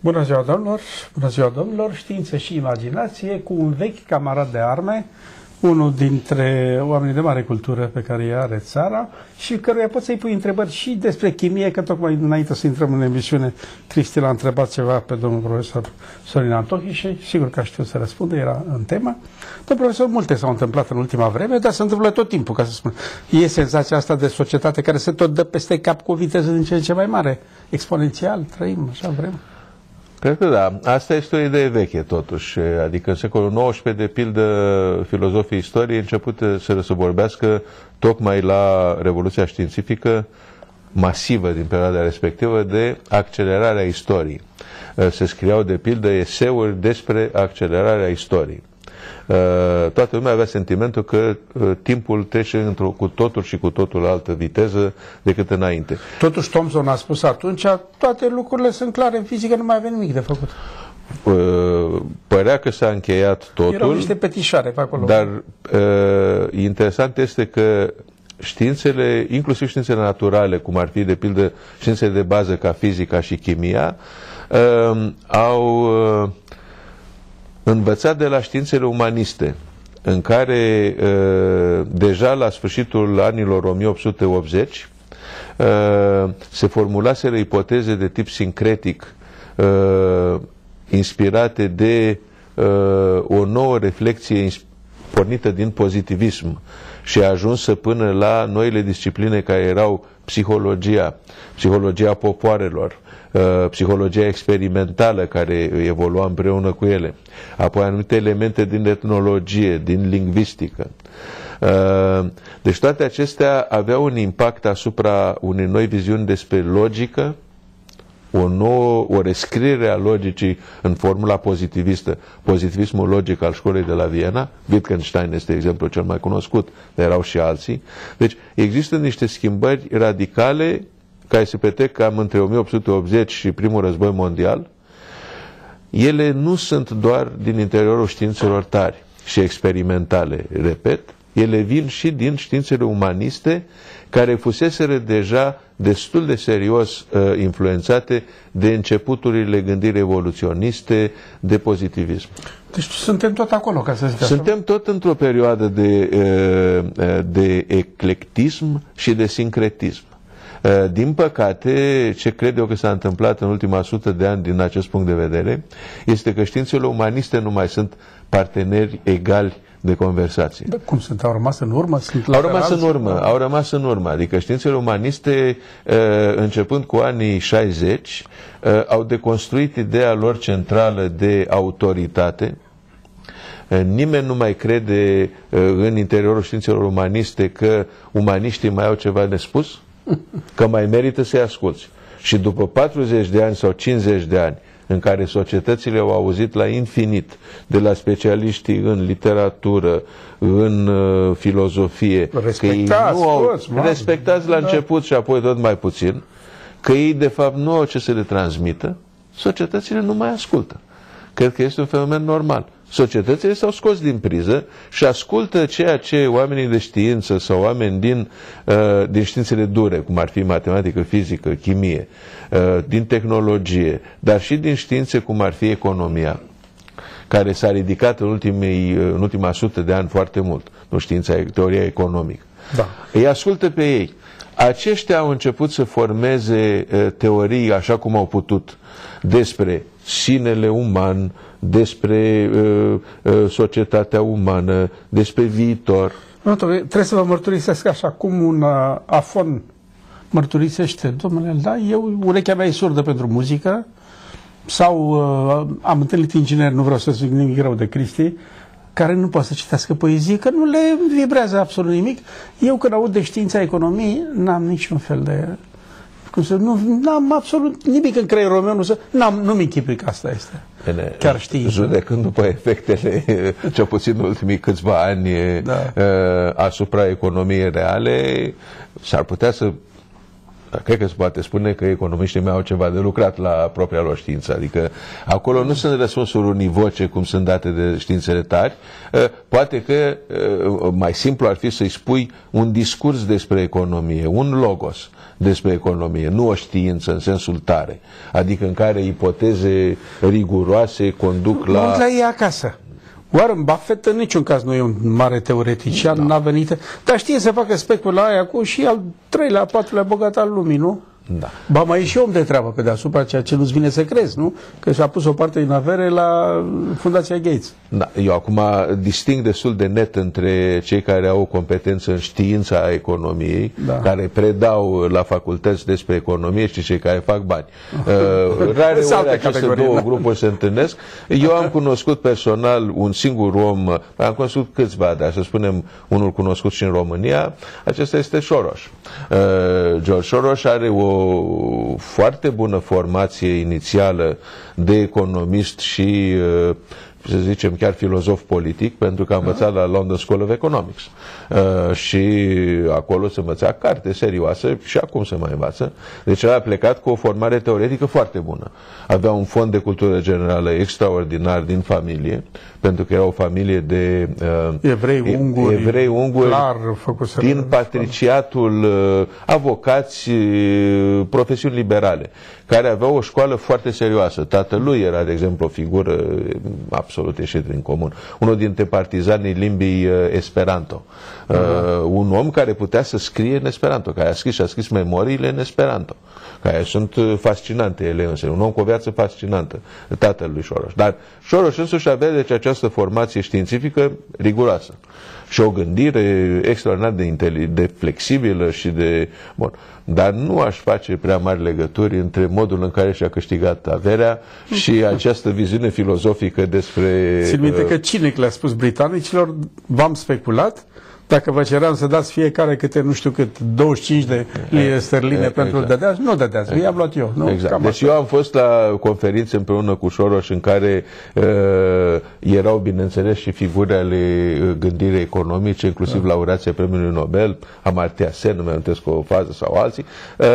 Bună ziua, domnilor! Bună ziua, domnilor! Știință și imaginație cu un vechi camarad de arme, unul dintre oamenii de mare cultură pe care îi are țara și căruia poți să-i pui întrebări și despre chimie, că tocmai înainte să intrăm în emisiune, Cristi l-a întrebat ceva pe domnul profesor Sorin Antohi și sigur că a știut să răspundă, era în temă. Domnul profesor, multe s-au întâmplat în ultima vreme, dar se întâmplă tot timpul, ca să spun. E senzația asta de societate care se tot dă peste cap cu o viteză din ce în ce mai mare. Exponențial, trăim, așa vrem. Cred că da. Asta este o idee veche, totuși. Adică în secolul XIX, de pildă, filozofii istoriei început să se vorbească tocmai la Revoluția Științifică masivă din perioada respectivă de accelerarea istoriei. Se scriau, de pildă, eseuri despre accelerarea istoriei. Toată lumea avea sentimentul că timpul trece cu totul și cu totul altă viteză decât înainte. Totuși Thomson a spus atunci, toate lucrurile sunt clare în fizică, nu mai avem nimic de făcut. Părea că s-a încheiat totul. Erau niște petișoare pe acolo. Dar interesant este că științele, inclusiv științele naturale, cum ar fi de pildă științele de bază ca fizica și chimia, au învățat de la științele umaniste, în care deja la sfârșitul anilor 1880 se formulaseră ipoteze de tip sincretic inspirate de o nouă reflexie pornită din pozitivism și a ajuns până la noile discipline care erau psihologia popoarelor, psihologia experimentală care evolua împreună cu ele, apoi anumite elemente din etnologie, din lingvistică. Deci toate acestea aveau un impact asupra unei noi viziuni despre logică, o rescriere a logicii în formula pozitivistă, pozitivismul logic al școlii de la Viena. Wittgenstein este exemplul cel mai cunoscut, dar erau și alții. Deci există niște schimbări radicale care se petrec cam între 1880 și primul război mondial. Ele nu sunt doar din interiorul științelor tari și experimentale, repet, ele vin și din științele umaniste, care fuseseră deja destul de serios influențate de începuturile gândirii evoluționiste, de pozitivism. Deci suntem tot acolo, ca să zic așa. Suntem tot într-o perioadă de eclectism și de sincretism. Din păcate, ce cred eu că s-a întâmplat în ultima 100 de ani din acest punct de vedere, este că științele umaniste nu mai sunt parteneri egali de conversație. Dar cum sunt? Au rămas în urmă? Au rămas în urmă. Adică științele umaniste, începând cu anii 60, au deconstruit ideea lor centrală de autoritate. Nimeni nu mai crede în interiorul științelor umaniste că umaniștii mai au ceva de spus, că mai merită să-i asculți. Și după 40 de ani sau 50 de ani în care societățile au auzit la infinit de la specialiștii în literatură, în filozofie, respectați la început și apoi tot mai puțin, că ei de fapt nu au ce să le transmită, societățile nu mai ascultă. Cred că este un fenomen normal. Societățile s-au scos din priză și ascultă ceea ce oamenii de știință sau oameni din științele dure, cum ar fi matematică, fizică, chimie, din tehnologie, dar și din științe cum ar fi economia, care s-a ridicat în ultima 100 de ani foarte mult, nu știința, teoria economică. Da. Îi ascultă pe ei. Aceștia au început să formeze teorii așa cum au putut despre sinele uman, despre societatea umană, despre viitor. Trebuie să vă mărturisesc așa cum un afon mărturisește, domnule, da, urechea mea e surdă pentru muzică, sau am întâlnit ingineri, nu vreau să zic nimic rău de Cristi, care nu poate să citească poezie, că nu le vibrează absolut nimic. Eu când aud de știința economiei, n-am niciun fel de... n-am absolut nimic în creierul meu, nu-mi închipui că asta este. Bine, chiar știi. Judecând după efectele, cel puțin în ultimii câțiva ani, asupra economiei reale, s-ar putea să cred că se poate spune că economiștii mei au ceva de lucrat la propria lor știință. Adică acolo nu sunt răspunsuri univoce cum sunt date de științele tari. Poate că mai simplu ar fi să-i spui un discurs despre economie, un logos despre economie, nu o știință în sensul tare. Adică în care ipoteze riguroase conduc la... Nu la ei acasă. Warren Buffett în niciun caz nu e un mare teoretician, n-a venit, dar știe să facă specula aia cu și al treilea, al patrulea bogat al lumii, nu? Da. Ba mai e și om de treabă pe deasupra, ceea ce nu-ți vine să crezi, nu? Că și-a pus o parte din avere la Fundația Gates. Da, eu acum disting destul de net între cei care au o competență în știința economiei, care predau la facultăți despre economie și cei care fac bani. Rare ori aceste două grupuri se întâlnesc. Eu am cunoscut personal un singur om, am cunoscut câțiva, dar să spunem unul cunoscut și în România, acesta este Soros. George Soros are o foarte bună formație inițială de economist și, să zicem, chiar filozof politic, pentru că a învățat la London School of Economics. Și acolo se învăța carte serioasă și acum se mai învață. Deci el a plecat cu o formare teoretică foarte bună. Avea un fond de cultură generală extraordinar din familie, pentru că era o familie de evrei unguri clar, din patriciatul, avocați, profesiuni liberale, care aveau o școală foarte serioasă. Tatălui era, de exemplu, o figură absolut ieșită din comun. Unul dintre partizanii limbii Esperanto. Un om care putea să scrie în Esperanto, care a scris și a scris memoriile în Esperanto, care sunt fascinante ele însă. Un om cu o viață fascinantă, tatăl lui Soros. Dar Soros însuși avea deci această formație științifică riguroasă și o gândire extraordinar de flexibilă și de... Bun. Dar nu aș face prea mari legături între modul în care și-a câștigat averea și această viziune filozofică despre... Țin minte că Cinec le-a spus britanicilor, v-am speculat, dacă vă ceream să dați fiecare câte, nu știu cât, 25 de lire sterline pentru dădeați, nu dădeați, i-am luat eu. Nu? Exact. Deci eu am fost la conferințe împreună cu Soros în care erau, bineînțeles, și figuri ale gândirii economice, inclusiv laureații Premiului Nobel, Amartya Sen, nu mi-am amintesc o fază sau alții,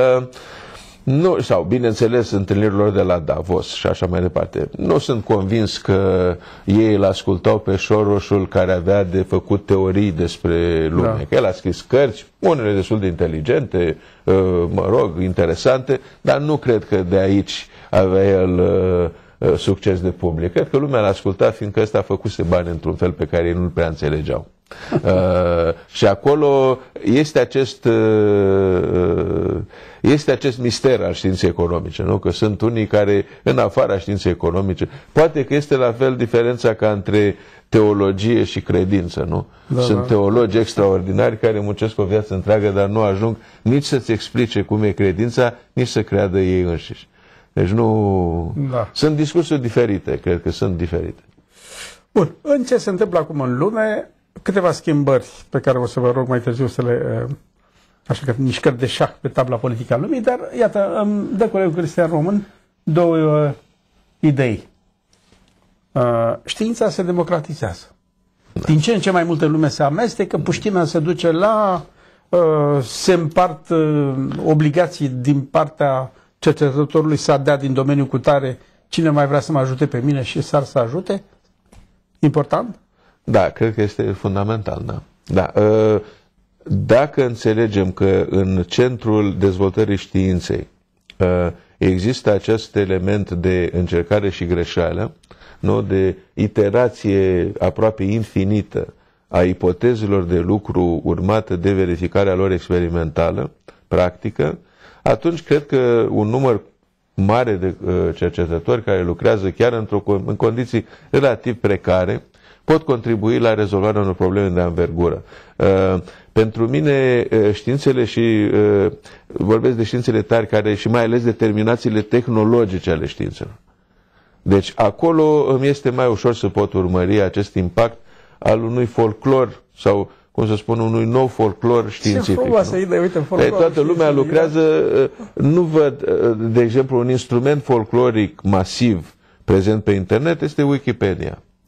nu, sau, bineînțeles, întâlnirilor de la Davos și așa mai departe. Nu sunt convins că ei îl ascultau pe Sorosul care avea de făcut teorii despre lume. Da. Că el a scris cărți, unele destul de inteligente, mă rog, interesante, dar nu cred că de aici avea el succes de public. Cred că lumea l-a ascultat fiindcă ăsta a făcuse bani într-un fel pe care ei nu-l prea înțelegeau. Și acolo este acest mister al științei economice, nu? Că sunt unii care în afara științei economice, poate că este la fel diferența ca între teologie și credință, nu? Da, sunt teologi extraordinari care muncesc o viață întreagă, dar nu ajung nici să-ți explice cum e credința, nici să creadă ei înșiși. Deci nu... Da. Sunt discursuri diferite, cred că sunt diferite. Bun, în ce se întâmplă acum în lume, câteva schimbări pe care o să vă rog mai târziu să le... așa că mișcări de șah pe tabla politică a lumii, dar iată, îmi dă colegul Cristian Român două idei. Știința se democratizează. Da. Din ce în ce mai multă lume se amestecă, puștina se duce la... se împart obligații din partea cercetătorului să dea din domeniul cutare cine mai vrea să mă ajute pe mine și s-ar să ajute. Important? Da, cred că este fundamental, da. Da. Dacă înțelegem că în centrul dezvoltării științei există acest element de încercare și greșeală, nu? De iterație aproape infinită a ipotezelor de lucru urmată de verificarea lor experimentală, practică, atunci cred că un număr mare de cercetători care lucrează chiar în condiții relativ precare pot contribui la rezolvarea unor probleme de anvergură. Pentru mine, științele și vorbesc de științele tari care și mai ales determinațiile tehnologice ale științelor. Deci acolo îmi este mai ușor să pot urmări acest impact al unui folclor sau, cum să spun, unui nou folclor științific. Toată lumea lucrează, nu văd, de exemplu, un instrument folcloric masiv prezent pe internet este Wikipedia.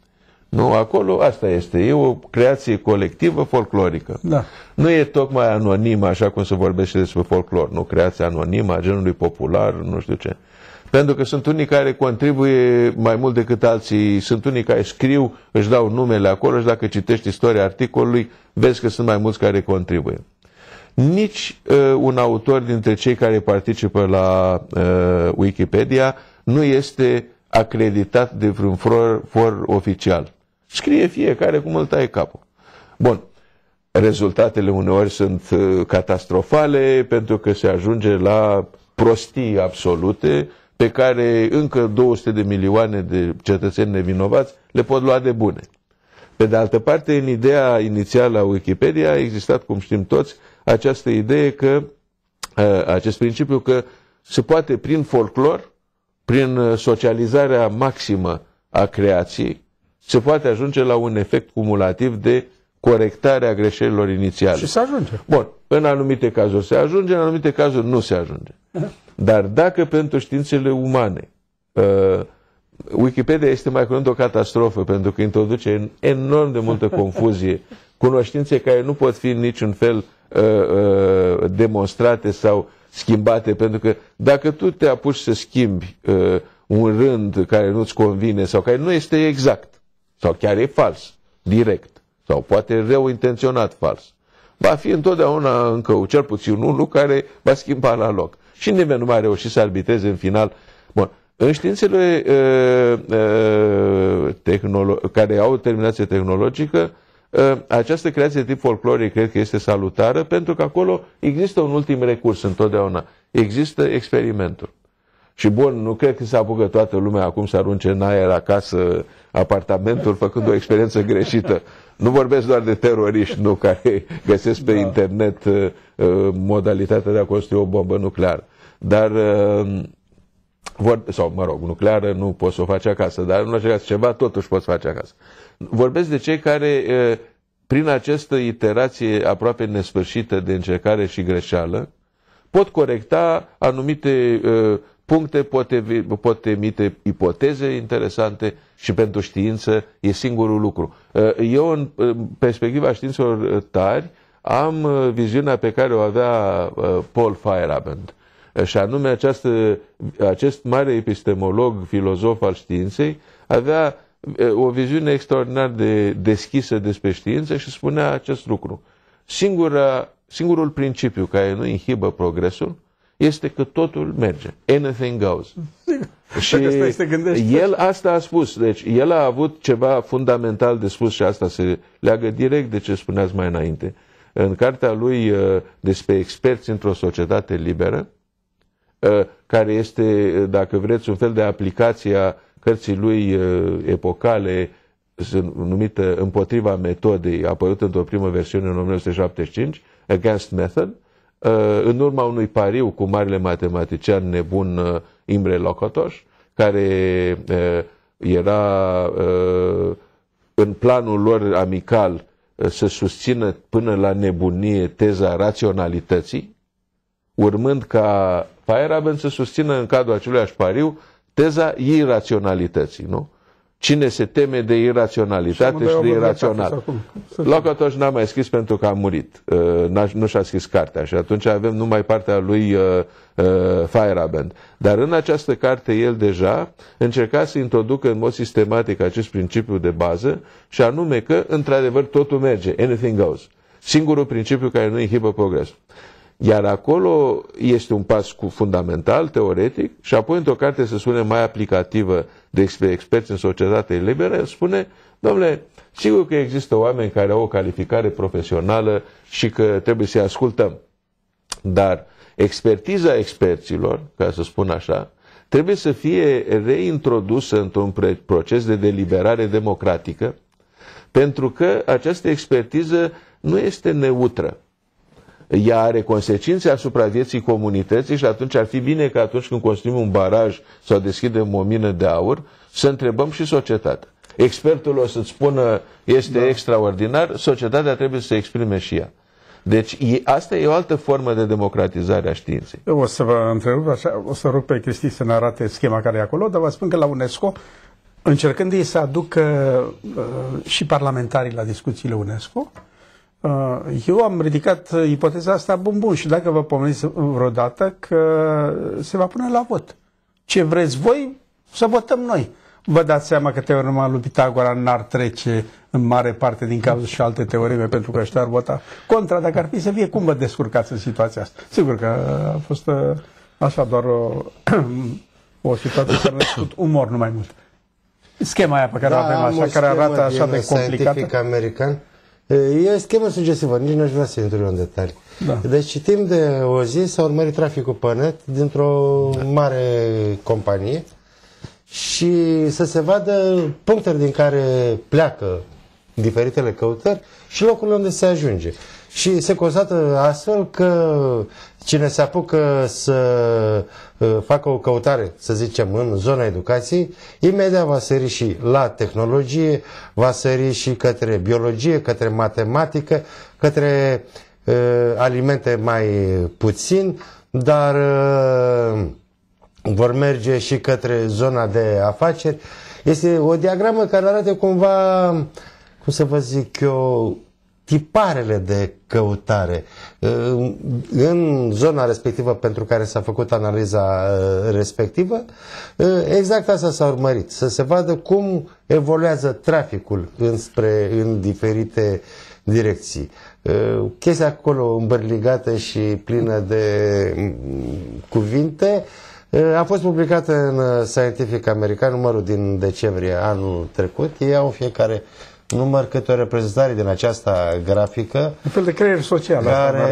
Nu, acolo asta este. E o creație colectivă folclorică. Da. Nu e tocmai anonimă, așa cum se vorbește despre folclor. Nu, creația anonimă a genului popular, nu știu ce. Pentru că sunt unii care contribuie mai mult decât alții, sunt unii care scriu, își dau numele acolo și dacă citești istoria articolului, vezi că sunt mai mulți care contribuie. Nici un autor dintre cei care participă la Wikipedia nu este acreditat de vreun for oficial. Scrie fiecare cum îl taie capul. Bun. Rezultatele uneori sunt catastrofale pentru că se ajunge la prostii absolute pe care încă 200 de milioane de cetățeni nevinovați le pot lua de bune. Pe de altă parte, în ideea inițială a Wikipedia a existat, cum știm toți, această idee că, acest principiu că se poate prin folclor, prin socializarea maximă a creației, se poate ajunge la un efect cumulativ de corectare a greșelilor inițiale. Și se ajunge. Bun, în anumite cazuri se ajunge, în anumite cazuri nu se ajunge. Dar dacă pentru științele umane Wikipedia este mai curând o catastrofă pentru că introduce enorm de multă confuzie, cunoștințe care nu pot fi în niciun fel demonstrate sau schimbate, pentru că dacă tu te apuci să schimbi un rând care nu-ți convine sau care nu este exact sau chiar e fals, direct, sau poate rău intenționat fals, va fi întotdeauna încă cel puțin unul care va schimba la loc. Și nimeni nu mai reușit să arbitreze în final. Bun. În științele care au terminație tehnologică, această creație de tip folcloric cred că este salutară, pentru că acolo există un ultim recurs întotdeauna. Există experimentul. Și bun, nu cred că se apucă toată lumea acum să arunce în aer acasă apartamentul făcând o experiență greșită. Nu vorbesc doar de teroriști, nu, care găsesc pe internet modalitatea de a construi o bombă nucleară. Dar, sau mă rog, nucleară nu poți să o faci acasă, dar în orice caz ceva totuși poți face acasă. Vorbesc de cei care, prin această iterație aproape nesfârșită de încercare și greșeală, pot corecta anumite puncte, pot emite ipoteze interesante și pentru știință e singurul lucru. Eu, în perspectiva științelor tari, am viziunea pe care o avea Paul Feyerabend. Și anume acest mare epistemolog, filozof al științei, avea o viziune extraordinar de deschisă despre știință și spunea acest lucru. Singurul principiu care nu inhibă progresul este că totul merge. Anything goes. Și el asta a spus. Deci el a avut ceva fundamental de spus și asta se leagă direct de ce spuneați mai înainte. În cartea lui despre experți într-o societate liberă, care este, dacă vreți, un fel de aplicație a cărții lui epocale numită Împotriva metodei, apărută într-o primă versiune în 1975, Against Method, în urma unui pariu cu marele matematician nebun Imre Lakatos, care era în planul lor amical să susțină până la nebunie teza raționalității, urmând ca Feyerabend să susțină în cadrul aceluiași pariu teza iraționalității, nu? Cine se teme de iraționalitate și de irațional. Lakatos n-a mai scris pentru că a murit. Nu și-a scris cartea și atunci avem numai partea lui Feyerabend. Dar în această carte el deja încerca să introducă în mod sistematic acest principiu de bază și anume că, într-adevăr, totul merge. Anything goes. Singurul principiu care nu inhibă progresul. Iar acolo este un pas fundamental, teoretic, și apoi într-o carte se spune mai aplicativă despre experți în societate liberă, spune, domnule, sigur că există oameni care au o calificare profesională și că trebuie să-i ascultăm. Dar expertiza experților, ca să spun așa, trebuie să fie reintrodusă într-un proces de deliberare democratică, pentru că această expertiză nu este neutră. Ea are consecințe asupra vieții comunității și atunci ar fi bine că atunci când construim un baraj sau deschidem o mină de aur, să întrebăm și societatea. Expertul o să-ți spună este extraordinar, societatea trebuie să se exprime și ea. Deci asta e o altă formă de democratizare a științei. Eu o să vă întrerup așa, o să rog pe Cristi să ne arate schema care e acolo, dar vă spun că la UNESCO încercând să aducă și parlamentarii la discuțiile UNESCO, eu am ridicat ipoteza asta, bun, și dacă vă pomeniți vreodată că se va pune la vot. Ce vreți voi, să votăm noi. Vă dați seama că teorema lui Pitagora n-ar trece în mare parte din cauza și alte teoreme, pentru că ăștia ar vota contra. Dacă ar fi să fie, cum vă descurcați în situația asta? Sigur că a fost așa doar o situație care a făcut umor, nu mai mult. Schema aia pe care o avem, așa, care arată așa de complicată. American. E o schemă sugestivă, nici nu aș vrea să intru în detalii. Da. Deci, timp de o zi s-a urmărit traficul pe net dintr-o mare companie și să se vadă punctele din care pleacă diferitele căutări și locurile unde se ajunge. Și se constată astfel că cine se apucă să facă o căutare, să zicem, în zona educației, imediat va sări și la tehnologie, va sări și către biologie, către matematică, către alimente mai puțin, dar vor merge și către zona de afaceri. Este o diagramă care arată cumva, cum să vă zic eu, tiparele de căutare în zona respectivă pentru care s-a făcut analiza respectivă. Exact asta s-a urmărit, să se vadă cum evoluează traficul în diferite direcții. Chestia acolo îmbărligată și plină de cuvinte a fost publicată în Scientific American, numărul din decembrie anul trecut. Ei au fiecare număr câte o reprezentare din această grafică. Un fel de creier social. Care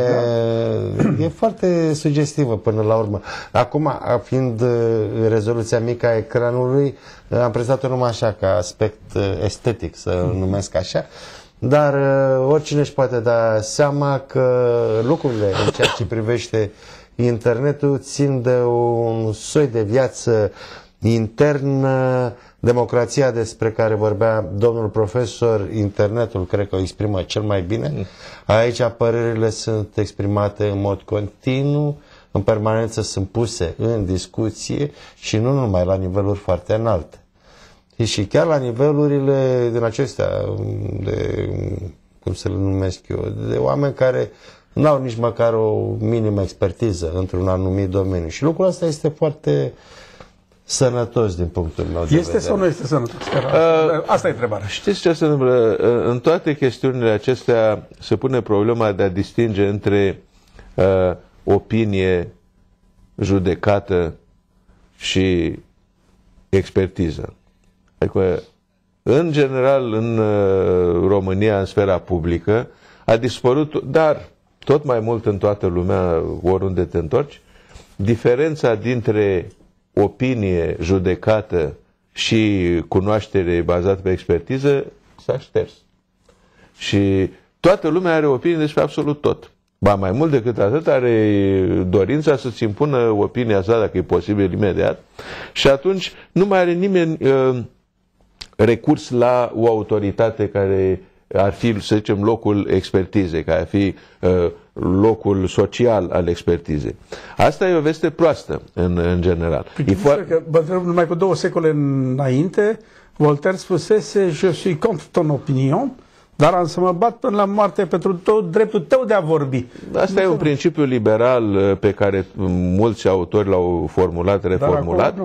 e foarte sugestivă până la urmă. Acum, fiind rezoluția mică a ecranului, am prezentat-o numai așa, ca aspect estetic, să numesc așa. Dar oricine își poate da seama că lucrurile în ceea ce privește internetul țin de un soi de viață internă, democrația despre care vorbea domnul profesor, internetul cred că o exprimă cel mai bine. Aici părerile sunt exprimate în mod continuu, în permanență sunt puse în discuție și nu numai la niveluri foarte înalte. Și chiar la nivelurile din acestea, de, cum să le numesc eu, de oameni care n-au nici măcar o minimă expertiză într-un anumit domeniu. Și lucrul ăsta este foarte sănătos din punctul meu de vedere. Este sau nu este sănătos? Asta e întrebarea. Știți ce se întâmplă? În toate chestiunile acestea se pune problema de a distinge între opinie, judecată și expertiză. Adică, în general, în România, în sfera publică, a dispărut, dar tot mai mult în toată lumea, oriunde te întorci, diferența dintre opinie, judecată și cunoaștere bazată pe expertiză s-a șters. Și toată lumea are opinie despre absolut tot. Ba mai mult decât atât, are dorința să-ți impună opinia sa, dacă e posibil, imediat. Și atunci nu mai are nimeni recurs la o autoritate care ar fi, să zicem, locul expertizei, care ar fi locul social al expertizei. Asta e o veste proastă, în general. Numai cu 2 secole înainte, Voltaire spusese: je suis contre ton opinion, dar am să mă bat până la moarte pentru tot dreptul tău de a vorbi. Asta e un principiu liberal pe care mulți autori l-au formulat, reformulat.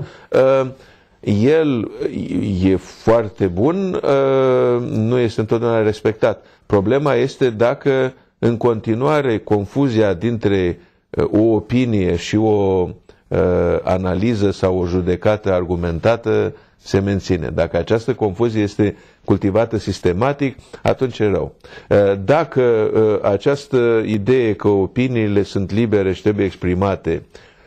El e foarte bun, nu este întotdeauna respectat. Problema este dacă în continuare confuzia dintre o opinie și o analiză sau o judecată argumentată se menține. Dacă această confuzie este cultivată sistematic, atunci e rău. Dacă această idee că opiniile sunt libere și trebuie exprimate,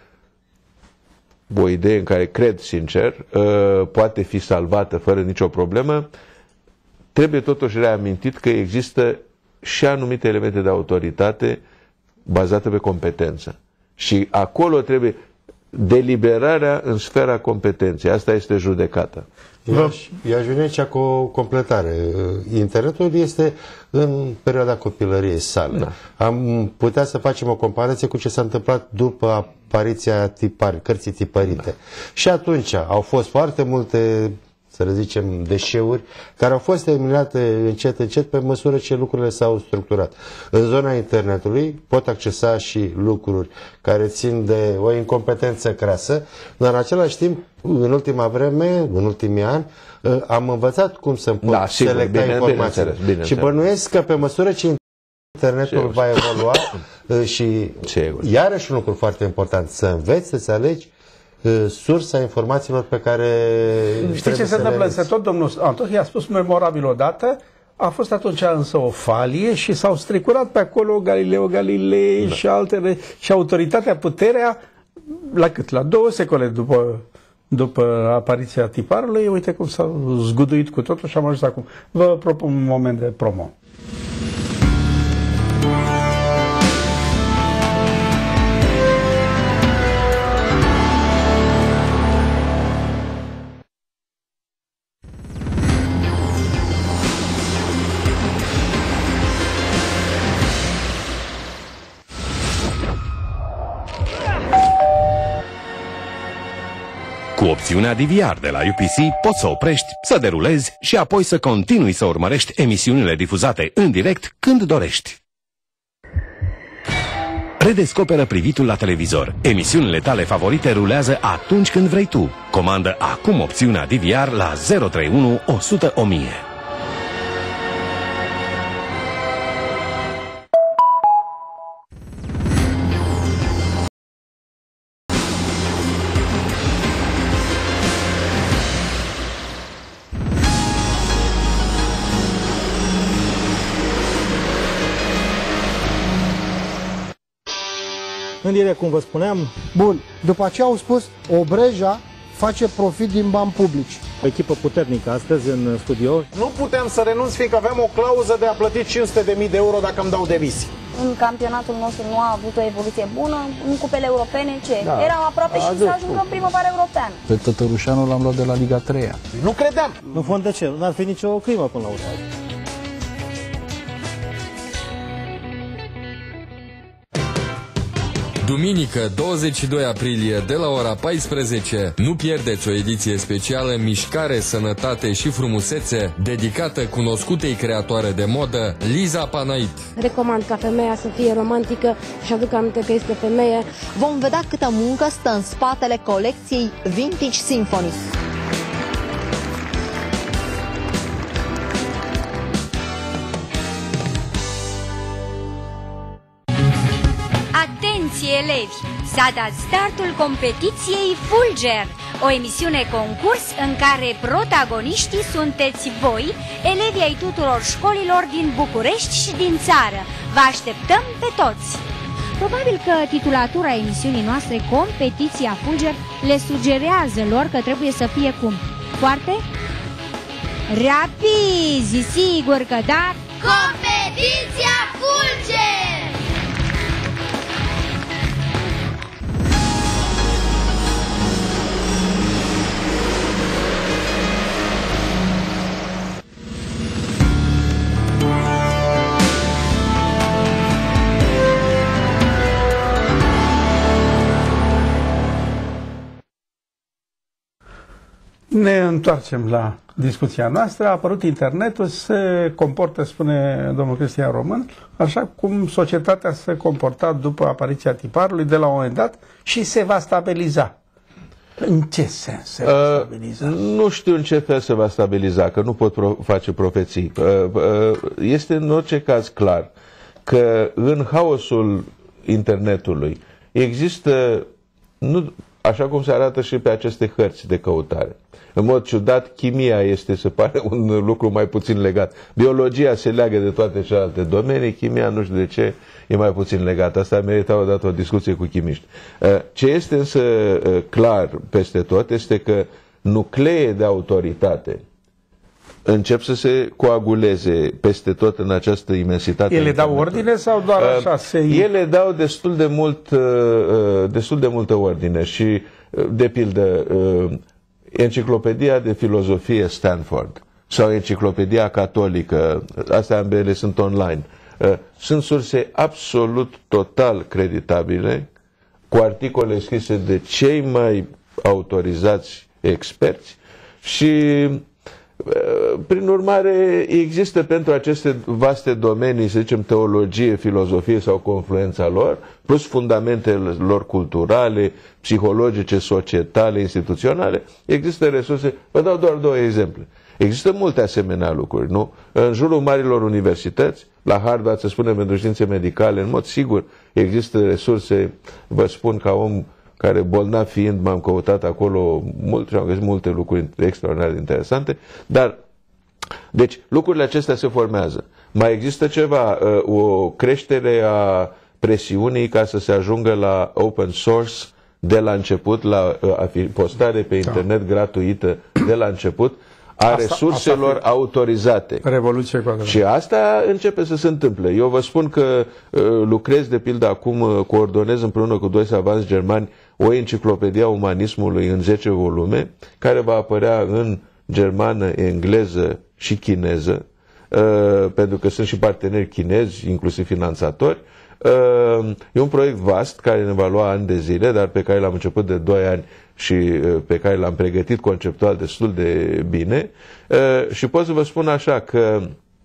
o idee în care cred sincer, poate fi salvată fără nicio problemă, trebuie totuși reamintit că există și anumite elemente de autoritate bazate pe competență. Și acolo trebuie deliberarea în sfera competenței. Asta este judecata. Eu aș veni aici cu o completare. Internetul este în perioada copilăriei sale. Da. Am putea să facem o comparație cu ce s-a întâmplat după apariția cărții tipărite. Da. Și atunci au fost foarte multe să le zicem, deșeuri, care au fost eliminate încet pe măsură ce lucrurile s-au structurat. În zona internetului pot accesa și lucruri care țin de o incompetență crasă, dar în același timp, în ultima vreme, în ultimii ani, am învățat cum să pot selecta informațiile. Și bănuiesc că pe măsură ce internetul va evolua și iarăși un lucru foarte important, să înveți să-ți alegi sursa informațiilor pe care știi ce se întâmplă? Tot domnul Antohi a spus memorabil odată, a fost atunci însă o falie și s-au strecurat pe acolo Galileo Galilei și altele și autoritatea, puterea, la cât? La 2 secole după apariția tiparului, uite cum s-au zguduit cu totul și am ajuns acum. Vă propun un moment de promo. Cu opțiunea DVR de la UPC poți să oprești, să derulezi și apoi să continui să urmărești emisiunile difuzate în direct când dorești. Redescoperă privitul la televizor. Emisiunile tale favorite rulează atunci când vrei tu. Comandă acum opțiunea DVR la 031 100 1000. În direct, cum vă spuneam. Bun. După aceea au spus, Obreja face profit din bani publici. O echipă puternică astăzi în studio. Nu puteam să renunț, fiindcă aveam o clauză de a plăti 500.000 de euro dacă îmi dau demisii. În campionatul nostru nu a avut o evoluție bună, în cupele europene ce? Eram aproape și să ajungă în primăvara europeană. Pe Tătărușanu l-am luat de la Liga 3-a. Nu credeam. Nu fond de ce? Nu ar fi nicio crimă până la urmă. Duminică, 22 aprilie, de la ora 14, nu pierdeți o ediție specială Mișcare, Sănătate și Frumusețe, dedicată cunoscutei creatoare de modă, Liza Panait. Recomand ca femeia să fie romantică și aduc aminte că este femeie. Vom vedea câtă muncă stă în spatele colecției Vintage Symphony. Atenție elevi! S-a dat startul competiției Fulger, o emisiune concurs în care protagoniștii sunteți voi, elevii ai tuturor școlilor din București și din țară. Vă așteptăm pe toți! Probabil că titulatura emisiunii noastre, Competiția Fulger, le sugerează lor că trebuie să fie cum? Foarte rapizi, sigur că da! Competiția Fulger! Ne întoarcem la discuția noastră. A apărut internetul, se comportă, spune domnul Cristian Român, așa cum societatea se comporta după apariția tiparului de la un moment dat și se va stabiliza. În ce sens se va stabiliza? Nu știu în ce fel se va stabiliza, că nu pot face profeții. Este în orice caz clar că în haosul internetului există, nu, așa cum se arată și pe aceste hărți de căutare. În mod ciudat, chimia este, se pare, un lucru mai puțin legat. Biologia se leagă de toate celelalte domenii, chimia, nu știu de ce, e mai puțin legată. Asta merita odată o discuție cu chimiști. Ce este însă clar peste tot este că nuclee de autoritate încep să se coaguleze peste tot în această imensitate. Ele dau ordine sau doar așa se... Ele dau destul de multă ordine și, de pildă, Enciclopedia de Filozofie Stanford sau Enciclopedia Catolică, astea ambele sunt online, sunt surse absolut total creditabile, cu articole scrise de cei mai autorizați experți Și prin urmare, există pentru aceste vaste domenii, să zicem, teologie, filozofie sau confluența lor, plus fundamentele lor culturale, psihologice, societale, instituționale, există resurse. Vă dau doar 2 exemple. Există multe asemenea lucruri, nu? În jurul marilor universități, la Harvard, să spunem, pentru științe medicale, în mod sigur, există resurse, vă spun ca om care, bolnav fiind, m-am căutat acolo mult și am găsit multe lucruri extraordinar de interesante, dar, deci, lucrurile acestea se formează. Mai există ceva, o creștere a presiunii ca să se ajungă la open source de la început, la postare pe internet gratuită de la început, a resurselor autorizate. Revoluție cu adevărat. Și asta începe să se întâmple. Eu vă spun că lucrez, de pildă, acum coordonez împreună cu 2 savanți germani o enciclopedie a umanismului în 10 volume, care va apărea în germană, engleză și chineză, pentru că sunt și parteneri chinezi, inclusiv finanțatori. E un proiect vast care ne va lua ani de zile, dar pe care l-am început de 2 ani și pe care l-am pregătit conceptual destul de bine. Și pot să vă spun așa că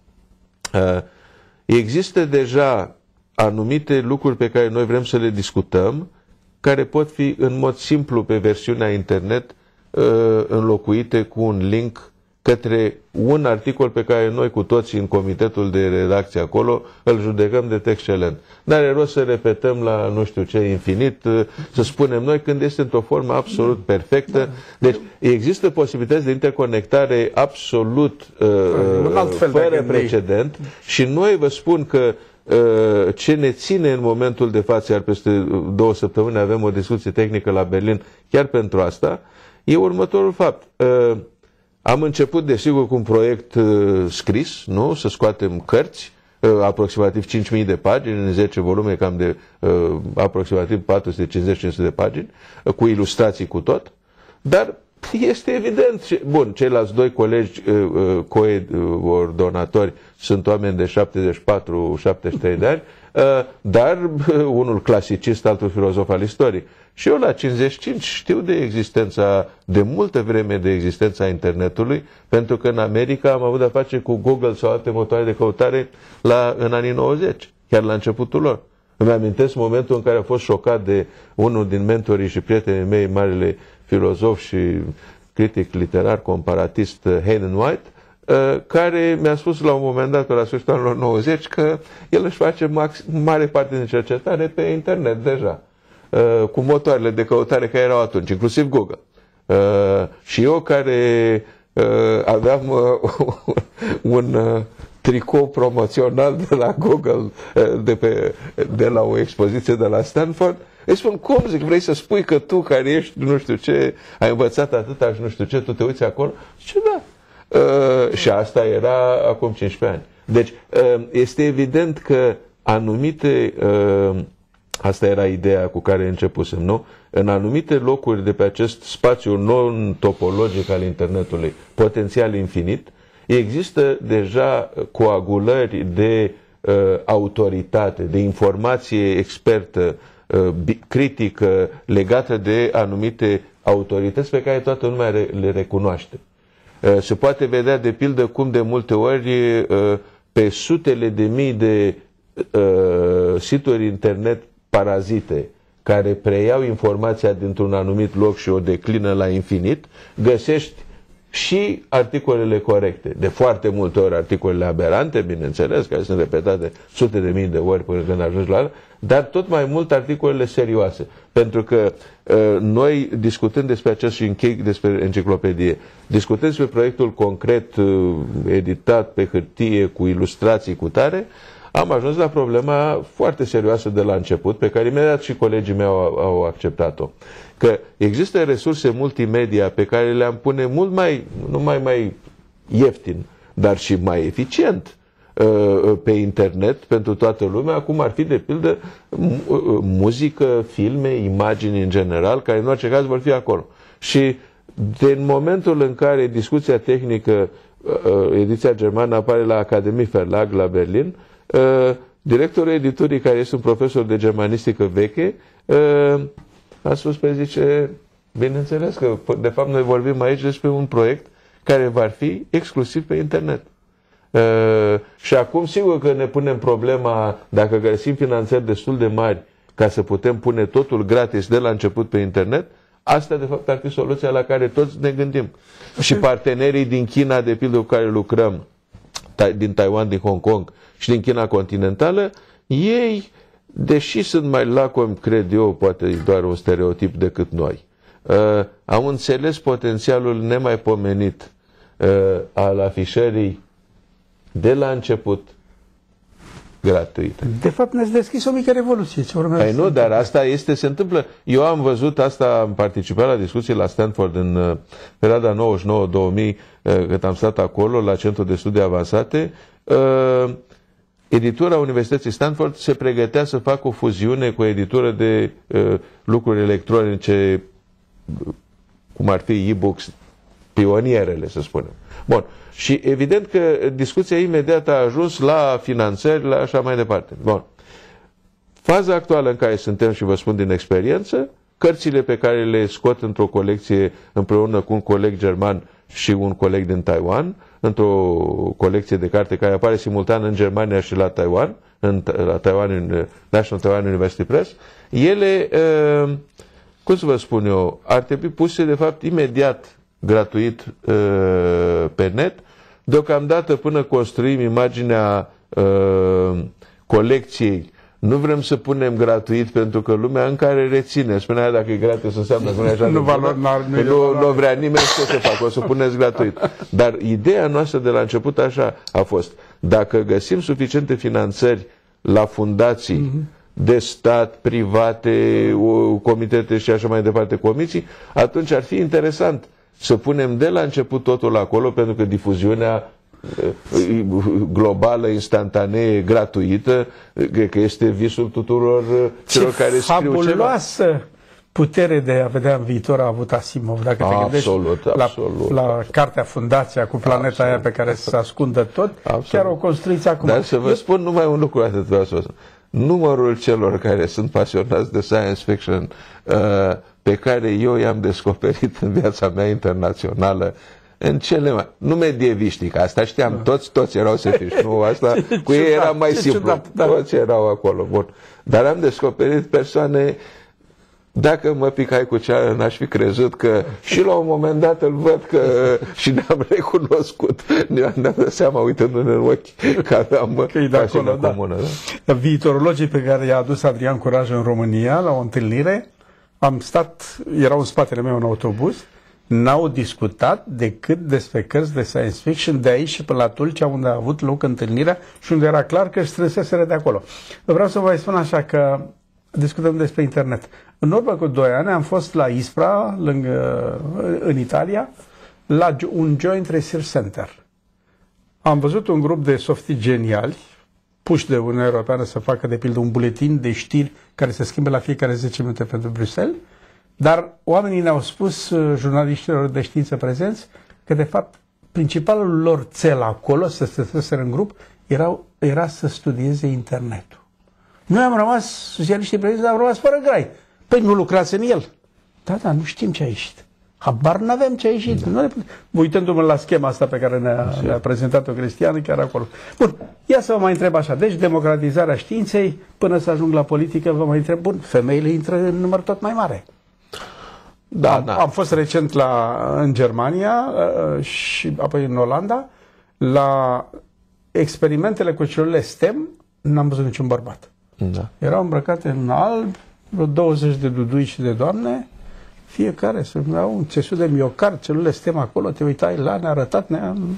există deja anumite lucruri pe care noi vrem să le discutăm, care pot fi în mod simplu pe versiunea internet înlocuite cu un link către un articol pe care noi cu toții în comitetul de redacție acolo îl judecăm de excelent. N-are rost să repetăm la nu știu ce infinit, să spunem noi, când este într-o formă absolut perfectă. Deci există posibilități de interconectare absolut fără precedent și noi vă spun că ce ne ține în momentul de față, iar peste 2 săptămâni avem o discuție tehnică la Berlin chiar pentru asta, e următorul fapt. Am început, desigur, cu un proiect scris, nu? Să scoatem cărți, aproximativ 5.000 de pagini, în 10 volume, cam de aproximativ 450-500 de pagini, cu ilustrații cu tot, dar este evident, bun, ceilalți 2 colegi coordonatori sunt oameni de 74-73 de ani, dar unul clasicist, altul filozof al istoriei. Și eu la 55 știu de existența, de multă vreme de existența internetului, pentru că în America am avut de-a face cu Google sau alte motoare de căutare în anii 90, chiar la începutul lor. Îmi amintesc momentul în care a fost șocat de unul din mentorii și prietenii mei, marele filozof și critic literar comparatist Hayden White, care mi-a spus la un moment dat, la sfârșitul anilor 90, că el își face mare parte din cercetare pe internet deja, cu motoarele de căutare care erau atunci, inclusiv Google. Și eu, care aveam un tricou promoțional de la Google, de la o expoziție de la Stanford, îi spun, cum, zic, vrei să spui că tu, care ești nu știu ce, ai învățat atâta și nu știu ce, tu te uiți acolo? Și da. Și asta era acum 15 ani. Deci, este evident că anumite, asta era ideea cu care începusem, nu? În anumite locuri de pe acest spațiu non-topologic al internetului, potențial infinit, există deja coagulări de autoritate, de informație expertă, critică, legată de anumite autorități pe care toată lumea le recunoaște. Se poate vedea, de pildă, cum de multe ori pe sutele de mii de situri internet parazite care preiau informația dintr-un anumit loc și o declină la infinit, găsești și articolele corecte. De foarte multe ori articolele aberante, bineînțeles, care sunt repetate sute de mii de ori până când ajungi la ele, dar tot mai mult articolele serioase. Pentru că noi, discutând despre acest și închei despre enciclopedie, discutând despre proiectul concret, editat pe hârtie, cu ilustrații, cu tare, am ajuns la problema foarte serioasă de la început, pe care imediat și colegii mei au acceptat-o. Că există resurse multimedia pe care le-am pune mult mai, nu mai ieftin, dar și mai eficient pe internet pentru toată lumea, cum ar fi, de pildă, muzică, filme, imagini în general, care în orice caz vor fi acolo. Și din momentul în care discuția tehnică, ediția germană, apare la Academie Verlag la Berlin, directorul editurii, care este un profesor de germanistică veche, a spus, zice, Bineînțeles că, de fapt, noi vorbim aici despre un proiect care va fi exclusiv pe internet. Și acum, sigur că ne punem problema, dacă găsim finanțări destul de mari ca să putem pune totul gratis de la început pe internet, asta, de fapt, ar fi soluția la care toți ne gândim. Și partenerii din China, de pildă, cu care lucrăm, din Taiwan, din Hong Kong și din China continentală, ei, deși sunt mai lacomi, cred eu, poate doar un stereotip decât noi, au înțeles potențialul nemaipomenit al afișării de la început gratuite. De fapt, ne-ați deschis o mică revoluție. Ce urmează? Păi nu, dar asta se întâmplă. Eu am văzut asta, am participat la discuții la Stanford în perioada 99-2000, când am stat acolo, la Centrul de Studii Avansate. Editura Universității Stanford se pregătea să facă o fuziune cu o editură de lucruri electronice, cum ar fi e-books, pionierele, să spunem. Bun. Și evident că discuția imediat a ajuns la finanțări, la așa mai departe. Bun. Faza actuală în care suntem, și vă spun din experiență, cărțile pe care le scot într-o colecție împreună cu un coleg german și un coleg din Taiwan, într-o colecție de carte care apare simultan în Germania și la Taiwan, la Taiwan, National Taiwan University Press, ele, cum să vă spun eu, ar trebui puse de fapt imediat gratuit pe net. Deocamdată, până construim imaginea colecției, nu vrem să punem gratuit, pentru că lumea încă are reține. Spunea, dacă e gratis înseamnă că nu e așa. Nu vrea nimeni să se facă, o să puneți gratuit. Dar ideea noastră de la început așa a fost: dacă găsim suficiente finanțări la fundații de stat, private, comitete și așa mai departe, comisii, atunci ar fi interesant să punem de la început totul acolo, pentru că difuziunea globală, instantanee, gratuită, cred că este visul tuturor celor care scriu ceva. Fabuloasă putere de a vedea în viitor a avut Asimov, dacă te gândești la cartea Fundația cu planeta aia pe care se ascundă tot, chiar o construiți acum. Dar să vă spun numai un lucru atât vreau să vă spun. Numărul celor care sunt pasionați de science fiction pe care eu i-am descoperit în viața mea internațională, în cele mai... Nu medieviștii, că asta știam, toți erau sefiști, nu? Asta cu ei era mai simplu, toți erau acolo, bun. Dar am descoperit persoane, dacă mă picai cu ceară, n-aș fi crezut că și la un moment dat îl văd că și ne-am recunoscut, ne-am dat seama uitându-ne în ochi că aveam pasiunea comună. Da. Viitorologii pe care i-a adus Adrian Curaj în România la o întâlnire, am stat, erau în spatele meu în autobuz, n-au discutat decât despre cărți de science fiction de aici și până la Tulcea, unde a avut loc întâlnirea și unde era clar că își strânseseră de acolo. Vreau să vă mai spun așa că discutăm despre internet. În urmă cu 2 ani am fost la Ispra, în Italia, la un Joint Research Center. Am văzut un grup de softii geniali, puși de Uniunea Europeană să facă, de pildă, un buletin de știri care se schimbe la fiecare 10 minute pentru Bruxelles, dar oamenii ne-au spus, jurnaliștilor de știință prezenți, că de fapt principalul lor cel acolo, să se stăseră în grup, era să studieze internetul. Noi am rămas, socialiștii prezenți, am rămas fără grai. Păi nu lucrați în el. Da, nu știm ce a ieșit. Habar n-avem ce a ieșit. Uitându-mă la schema asta pe care ne-a prezentat-o Cristian, chiar acolo. Bun, ia să vă mai întreb așa. Deci democratizarea științei, până să ajung la politică, vă mai întreb, bun, femeile intră în număr tot mai mare. Am fost recent în Germania și apoi în Olanda. La experimentele cu celulele STEM n-am văzut niciun bărbat. Da. Erau îmbrăcate în alb, vreo 20 de dudui și de doamne, fiecare să au un țesut de miocard, celulele STEM acolo, te uitai la, ne-a arătat,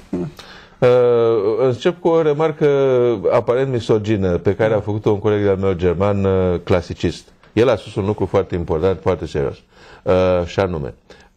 Încep cu o remarcă aparent misogină pe care a făcut-o un coleg de-al meu german, clasicist. El a spus un lucru foarte important, foarte serios. Și anume,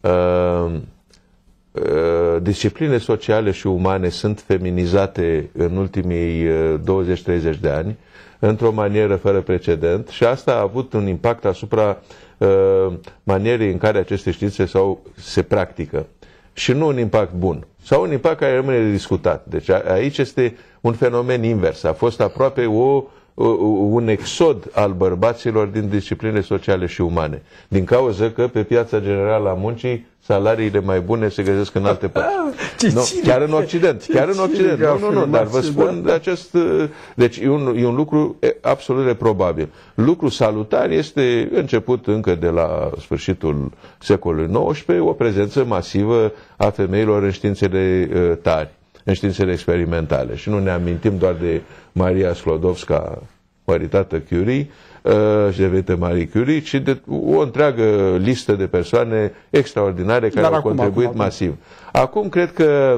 discipline sociale și umane sunt feminizate în ultimii 20-30 de ani într-o manieră fără precedent și asta a avut un impact asupra manierii în care aceste științe se practică. Și nu un impact bun, sau un impact care rămâne de discutat. Deci aici este un fenomen invers. A fost aproape o un exod al bărbaților din discipline sociale și umane. Din cauza că pe piața generală a muncii salariile mai bune se găsesc în alte părți. Chiar în Occident. Chiar în Occident. Nu, dar vă spun de acest... Deci e un lucru absolut reprobabil. Lucru salutar este început încă de la sfârșitul secolului XIX, o prezență masivă a femeilor în științele tari, în științele experimentale. Și nu ne amintim doar de Maria Sklodowska, măritată Curie, și devenită Marie Curie, ci de o întreagă listă de persoane extraordinare care au contribuit masiv. Acum cred că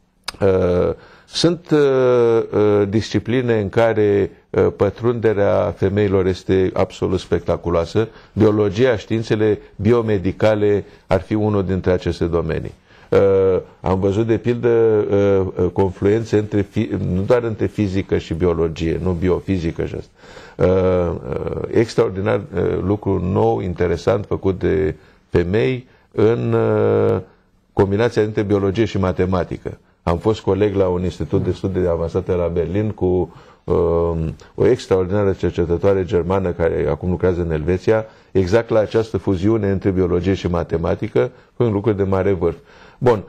sunt discipline în care pătrunderea femeilor este absolut spectaculoasă. Biologia, științele biomedicale ar fi unul dintre aceste domenii. Am văzut de pildă confluențe nu doar între fizică și biologie, nu biofizică și asta. Extraordinar lucru nou, interesant, făcut de femei în combinația dintre biologie și matematică. Am fost coleg la un institut de studii avansate la Berlin cu o extraordinară cercetătoare germană care acum lucrează în Elveția, exact la această fuziune între biologie și matematică, un lucru de mare vârf. Bun,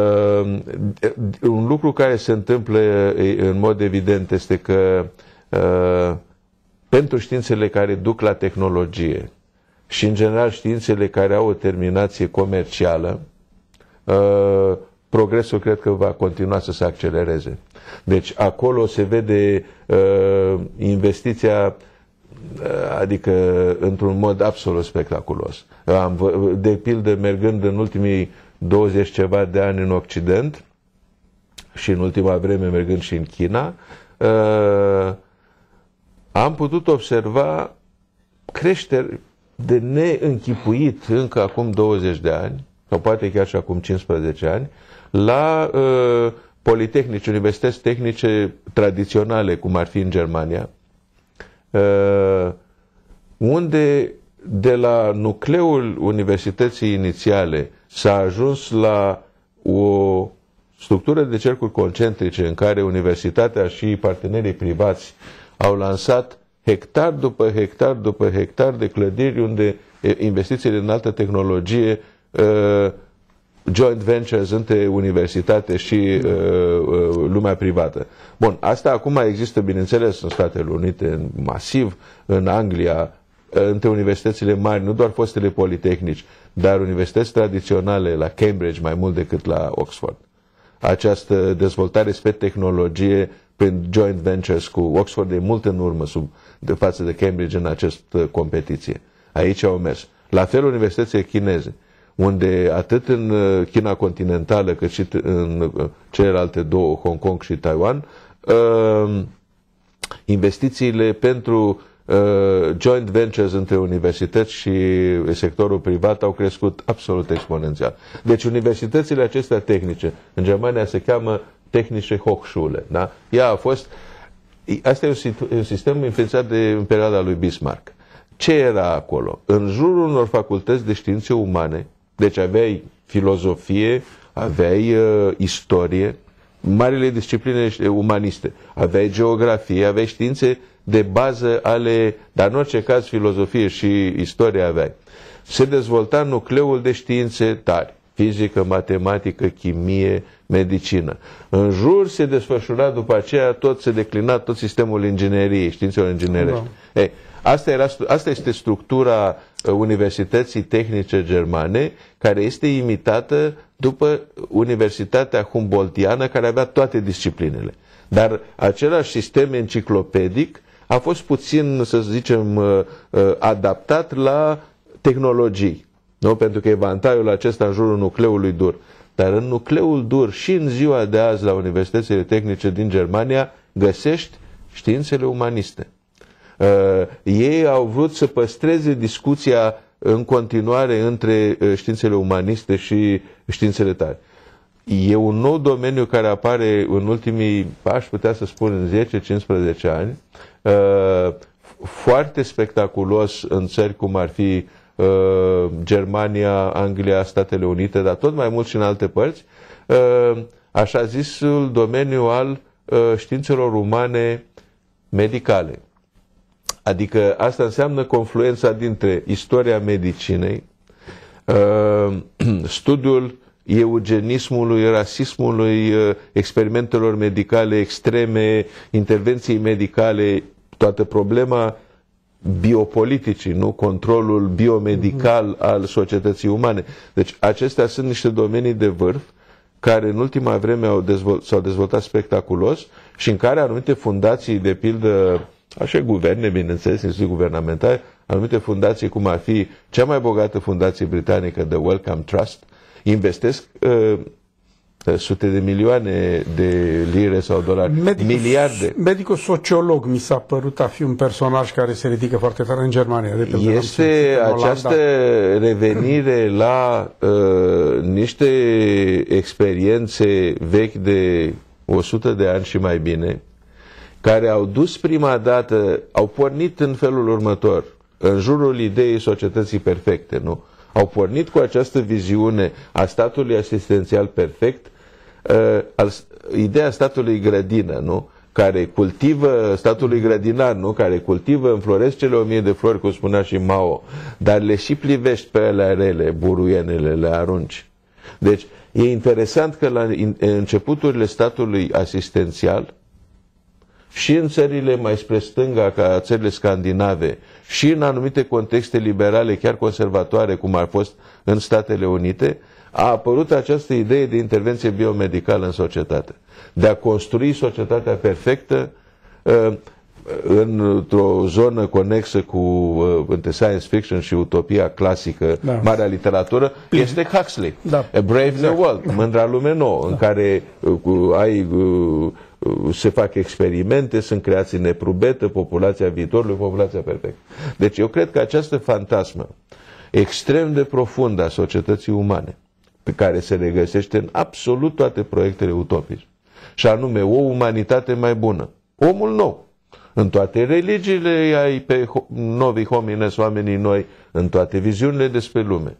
un lucru care se întâmplă în mod evident este că pentru științele care duc la tehnologie și în general științele care au o terminație comercială, progresul cred că va continua să se accelereze. Deci acolo se vede investiția, adică într-un mod absolut spectaculos. De pildă, mergând în ultimii 20 ceva de ani în Occident și în ultima vreme mergând și în China, am putut observa creșteri de neînchipuit încă acum 20 de ani, sau poate chiar și acum 15 ani, la politehnici, universități tehnice tradiționale, cum ar fi în Germania, unde de la nucleul universității inițiale s-a ajuns la o structură de cercuri concentrice în care universitatea și partenerii privați au lansat hectar după hectar după hectar de clădiri unde investițiile în altă tehnologie, joint ventures între universitate și lumea privată. Bun, asta acum există, bineînțeles, în Statele Unite masiv, în Anglia, între universitățile mari, nu doar fostele politehnici, dar universități tradiționale la Cambridge mai mult decât la Oxford. Această dezvoltare spre tehnologie prin joint ventures cu Oxford e mult în urmă față de Cambridge în această competiție. Aici au mers. La fel universitățile chineze, unde atât în China continentală cât și în celelalte două, Hong Kong și Taiwan, investițiile pentru joint ventures între universități și sectorul privat au crescut absolut exponențial. Deci universitățile acestea tehnice, în Germania se cheamă Technische Hochschule. Da? Ea a fost, asta e un sistem înființat în perioada lui Bismarck. Ce era acolo? În jurul unor facultăți de științe umane, deci aveai filozofie, aveai istorie, marile discipline umaniste, aveai geografie, aveai științe de bază dar în orice caz filozofie și istorie aveai. Se dezvolta nucleul de științe tari, fizică, matematică, chimie, medicină. În jur se desfășura după aceea se declina tot sistemul ingineriei, științelor inginerești. Ei, asta este structura Universității Tehnice Germane, care este imitată după Universitatea Humboldtiană, care avea toate disciplinele. Dar același sistem enciclopedic a fost puțin, să zicem, adaptat la tehnologii. Nu? Pentru că evantaiul acesta în jurul nucleului dur. Dar în nucleul dur și în ziua de azi la universitățile tehnice din Germania găsești științele umaniste. Ei au vrut să păstreze discuția în continuare între științele umaniste și științele tari. E un nou domeniu care apare în ultimii, aș putea să spun, în 10-15 ani, foarte spectaculos în țări cum ar fi Germania, Anglia, Statele Unite, dar tot mai mult și în alte părți, așa zisul domeniu al științelor umane medicale. Adică asta înseamnă confluența dintre istoria medicinei, studiul eugenismului, rasismului, experimentelor medicale extreme, intervenții medicale, toată problema biopoliticii, nu? Controlul biomedical al societății umane. Deci acestea sunt niște domenii de vârf care în ultima vreme s-au dezvoltat spectaculos și în care anumite fundații, de pildă, așa guverne, bineînțeles, instituții guvernamentale, anumite fundații, cum ar fi cea mai bogată fundație britanică, The Wellcome Trust, investesc sute de milioane de lire sau dolari, miliarde. Medicul sociolog mi s-a părut a fi un personaj care se ridică foarte tare în Germania. Este această revenire la niște experiențe vechi de 100 de ani și mai bine, care au dus prima dată, au pornit în felul următor, în jurul ideii societății perfecte, nu? Au pornit cu această viziune a statului asistențial perfect, ideea statului grădină, nu? Care cultivă, statului grădinar, nu? Care cultivă, înfloresc cele 1000 de flori, cum spunea și Mao, dar le și plivești pe alea rele, buruienele, le arunci. Deci, e interesant că la începuturile statului asistențial, și în țările mai spre stânga, ca țările scandinave, și în anumite contexte liberale, chiar conservatoare, cum a fost în Statele Unite, a apărut această idee de intervenție biomedicală în societate. De a construi societatea perfectă într-o zonă conexă cu între science fiction și utopia clasică, marea literatură, este Huxley. A Brave New World, Mândra lume nouă, în care se fac experimente, sunt creați în neprubetă, populația viitorului, populația perfectă. Deci eu cred că această fantasmă extrem de profundă a societății umane, pe care se regăsește în absolut toate proiectele utopice, și anume o umanitate mai bună, omul nou, în toate religiile ai pe novi homines, oamenii noi, în toate viziunile despre lume.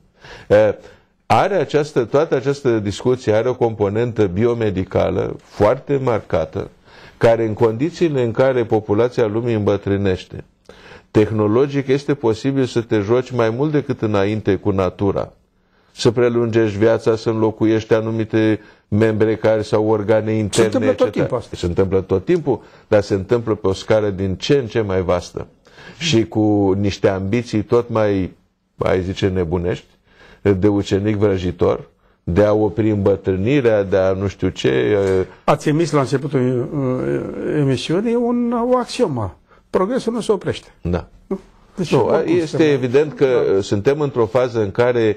Toată această discuție are o componentă biomedicală foarte marcată, care în condițiile în care populația lumii îmbătrânește, tehnologic este posibil să te joci mai mult decât înainte cu natura, să prelungești viața, să înlocuiești anumite membre care sau organe interne. Se întâmplă tot timpul asta. Se întâmplă tot timpul, dar se întâmplă pe o scară din ce în ce mai vastă și cu niște ambiții tot mai zice, nebunești, de ucenic vrăjitor, de a opri îmbătrânirea, de a nu știu ce. Ați emis la începutul emisiunii o axiomă. Progresul nu se oprește. Da. Deci este evident că suntem într-o fază în care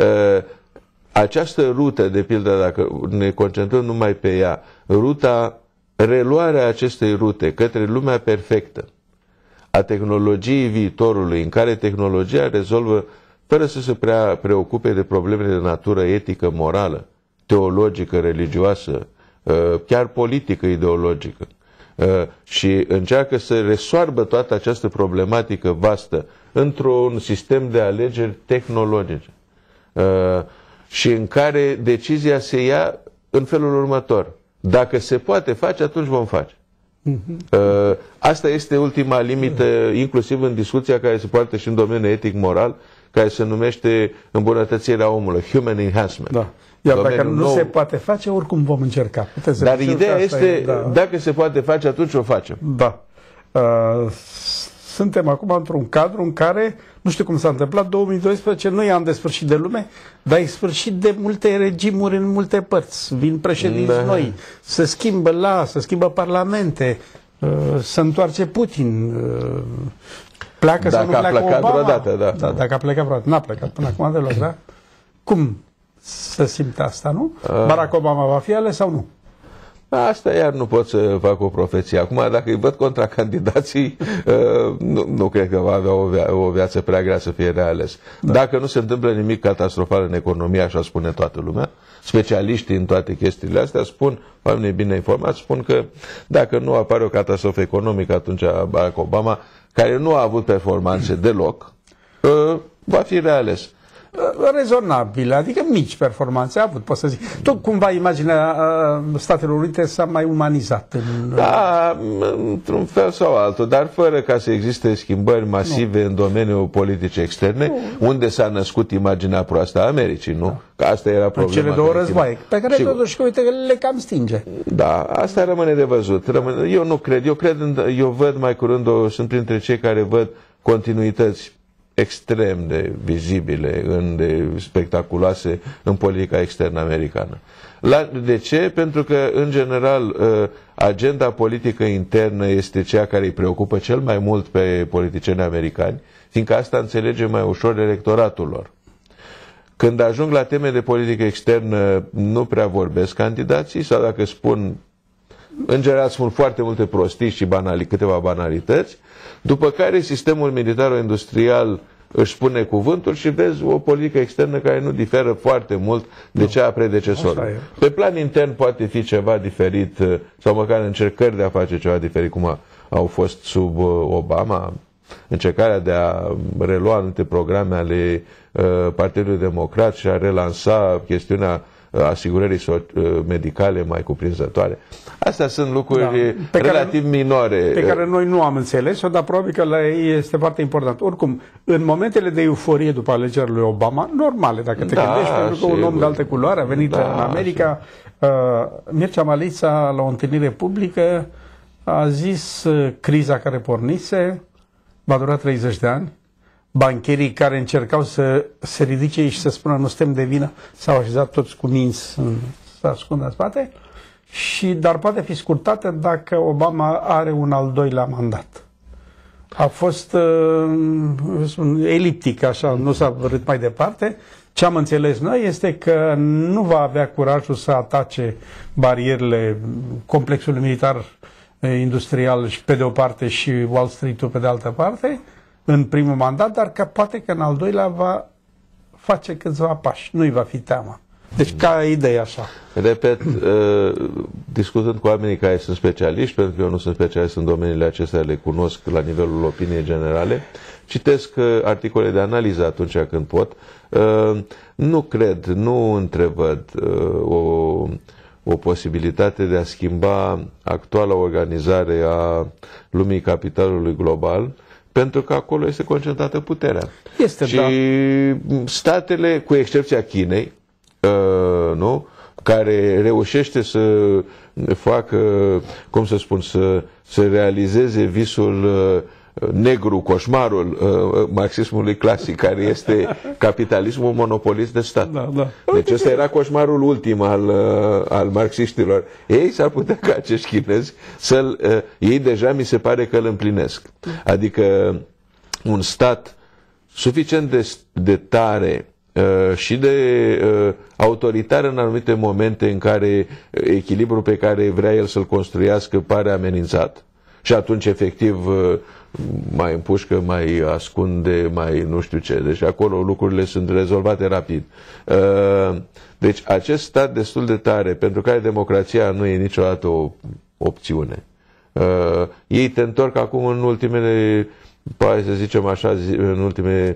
această rută, de pildă, dacă ne concentrăm numai pe ea, reluarea acestei rute către lumea perfectă a tehnologiei viitorului, în care tehnologia rezolvă fără să se prea preocupe de problemele de natură etică, morală, teologică, religioasă, chiar politică, ideologică, și încearcă să resoarbă toată această problematică vastă într-un sistem de alegeri tehnologice, și în care decizia se ia în felul următor: dacă se poate face, atunci vom face. Asta este ultima limită, inclusiv în discuția care se poartă și în domeniul etic-moral, care se numește îmbunătățirea omului, human enhancement. Da. Iar dacă nu se poate face, oricum vom încerca. Dar ideea este, dacă se poate face, atunci o facem. Da. Suntem acum într-un cadru în care, nu știu cum s-a întâmplat, 2012 nu e an de sfârșit de lume, dar e sfârșit de multe regimuri în multe părți. Vin președinți noi, se schimbă parlamente, se întoarce Putin, pleacă dacă sau nu pleacă plecat Obama. Vreodată, da. Dacă a plecat vreodată. N-a plecat până acum deloc, da? Cum să simte asta, nu? Barack Obama va fi ales sau nu? Asta iar nu pot să fac o profeție. Acum, dacă îi văd contracandidații, nu cred că va avea o viață prea grea să fie reales. Da. Dacă nu se întâmplă nimic catastrofal în economie, așa spune toată lumea, specialiștii în toate chestiile astea spun, oamenii bine informați, spun că dacă nu apare o catastrofă economică, atunci Barack Obama, care nu a avut performanțe deloc, va fi reales. rezonabile, adică mici performanțe a avut, pot să zic. Tot cumva imaginea Statelor Unite s-a mai umanizat. Da, într-un fel sau altul, dar fără ca să existe schimbări masive în domeniul politicii externe, unde s-a născut imaginea proastă a Americii, nu? Că asta era problema. Cele două războaie, pe care totuși, uite, le cam stinge. Da, asta rămâne de văzut. Eu nu cred. Eu văd mai curând, sunt printre cei care văd continuități extrem de vizibile, de spectaculoase în politica externă americană. De ce? Pentru că, în general, agenda politică internă este cea care îi preocupă cel mai mult pe politicienii americani, fiindcă asta înțelege mai ușor electoratul lor. Când ajung la teme de politică externă, nu prea vorbesc candidații, sau dacă spun, în general spun foarte multe prostii și câteva banalități, după care sistemul militar-industrial își spune cuvântul și vezi o politică externă care nu diferă foarte mult de cea a predecesorului. Pe plan intern poate fi ceva diferit, sau măcar încercări de a face ceva diferit, cum au fost sub Obama, încercarea de a relua anumite programe ale Partidului Democrat și a relansa chestiunea asigurării medicale mai cuprinzătoare. Astea sunt lucruri relativ minore. Pe care noi nu am înțeles-o, dar probabil că la ei este foarte important. Oricum, în momentele de euforie după alegerile lui Obama, normale, dacă te gândești, pentru că un om de altă culoare a venit în America, Mircea Malița, la o întâlnire publică, a zis criza care pornise va dura 30 de ani. Bancherii care încercau să se ridice și să spună nu suntem de vină s-au așezat toți cu minți să ascundă în spate, dar poate fi scurtată dacă Obama are un al doilea mandat. A fost eliptic, așa, nu s-a vărât mai departe. Ce am înțeles noi este că nu va avea curajul să atace barierele complexului militar industrial și pe de o parte și Wall Street-ul pe de altă parte, în primul mandat, dar că poate că în al doilea va face câțiva pași. Nu-i va fi teamă. Deci ca idee așa. Repet, discutând cu oamenii care sunt specialiști, pentru că eu nu sunt specialist în domeniile acestea, le cunosc la nivelul opiniei generale, citesc articole de analiză atunci când pot. Nu cred, nu întrevăd o posibilitate de a schimba actuala organizare a lumii capitalului global, pentru că acolo este concentrată puterea. Și statele, cu excepția Chinei, nu? Care reușește să facă, cum să spun, să realizeze visul negru, coșmarul marxismului clasic, care este capitalismul monopolist de stat. Deci ăsta era coșmarul ultim al marxiștilor. Ei s-ar putea ca acești chinezi ei deja mi se pare că îl împlinesc. Adică un stat suficient de tare și de autoritar în anumite momente în care echilibrul pe care vrea el să-l construiască pare amenințat și atunci efectiv mai împușcă, mai ascunde, mai nu știu ce. Deci acolo lucrurile sunt rezolvate rapid. Deci acest stat destul de tare, pentru care democrația nu e niciodată o opțiune. Ei te întorc acum în ultimele, poate să zicem așa, în ultimele